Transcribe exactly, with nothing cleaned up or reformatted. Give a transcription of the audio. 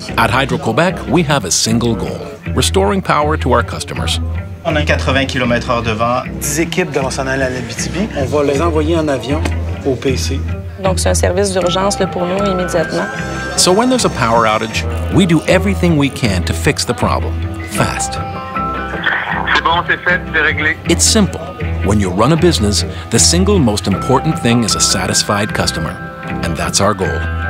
At Hydro-Québec, we have a single goal, restoring power to our customers. On a quatre-vingts kilomètres heure de vent. dix équipes vont s'en aller à l'Abitibi. On va les envoyer en avion au P C. Donc, c'est un service d'urgence pour nous immédiatement. So when there's a power outage, we do everything we can to fix the problem, fast. C'est bon, c'est fait, c'est réglé. It's simple. When you run a business, the single most important thing is a satisfied customer. And that's our goal.